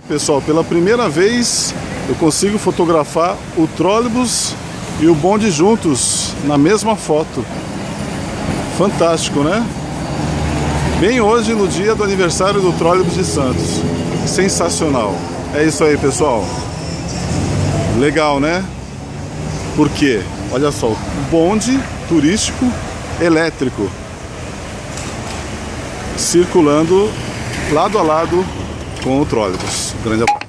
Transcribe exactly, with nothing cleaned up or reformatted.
Pessoal, pela primeira vez eu consigo fotografar o trólebus e o bonde juntos na mesma foto. Fantástico, né? Bem hoje, no dia do aniversário do trólebus de Santos. Sensacional. É isso aí, pessoal. Legal, né? Por quê? Olha só, o bonde turístico elétrico circulando lado a lado com o trólebus. Grande abraço.